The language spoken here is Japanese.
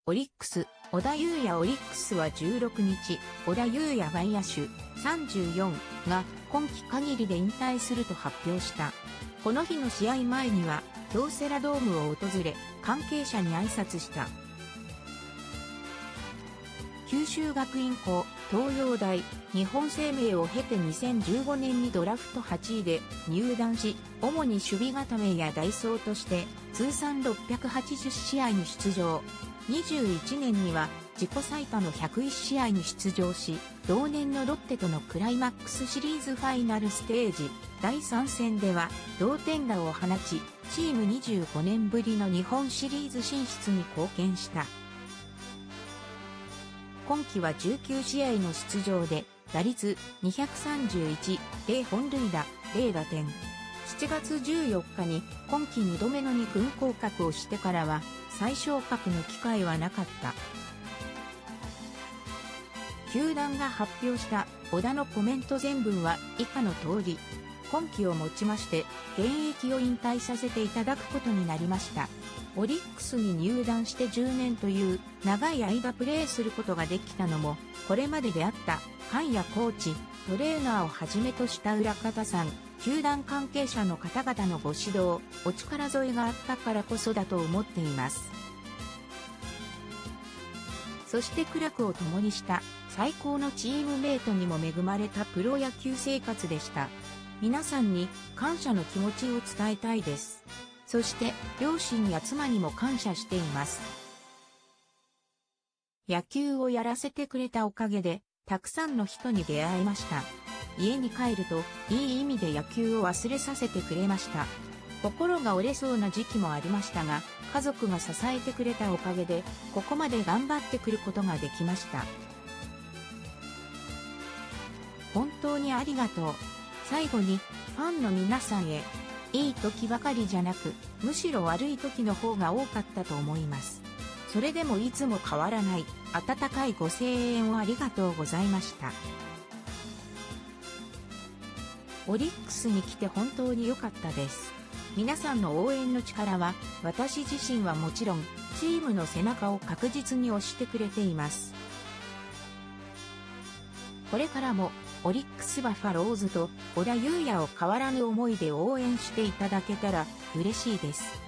オリックス、織田裕也。オリックスは16日、織田裕也外野手34が今季限りで引退すると発表した。この日の試合前には京セラドームを訪れ、関係者に挨拶した。九州学院高、東洋大、日本生命を経て2015年にドラフト8位で入団し、主に守備固めや代走として通算680試合に出場。21年には自己最多の101試合に出場し、同年のロッテとのクライマックスシリーズファイナルステージ第3戦では同点打を放ち、チーム25年ぶりの日本シリーズ進出に貢献した。今季は19試合の出場で、打率231、0本塁打、0打点。7月14日に今季2度目の2軍降格をしてからは、再昇格の機会はなかった。球団が発表した小田のコメント全文は以下の通り、今季をもちまして現役を引退させていただくことになりました。オリックスに入団して10年という長い間プレーすることができたのも、これまでであった監やコーチ、トレーナーをはじめとした裏方さん、球団関係者の方々のご指導、お力添えがあったからこそだと思っています。そして苦楽を共にした最高のチームメイトにも恵まれたプロ野球生活でした。皆さんに感謝の気持ちを伝えたいです。そして両親や妻にも感謝しています。野球をやらせてくれたおかげでたくさんの人に出会いました。家に帰るといい意味で野球を忘れさせてくれました。心が折れそうな時期もありましたが、家族が支えてくれたおかげでここまで頑張ってくることができました。本当にありがとう。最後にファンの皆さんへ。いい時ばかりじゃなく、むしろ悪い時の方が多かったと思います。それでもいつも変わらない温かいご声援をありがとうございました。オリックスに来て本当に良かったです。皆さんの応援の力は私自身はもちろんチームの背中を確実に押してくれています。これからもオリックスバファローズと織田裕也を変わらぬ思いで応援していただけたら嬉しいです。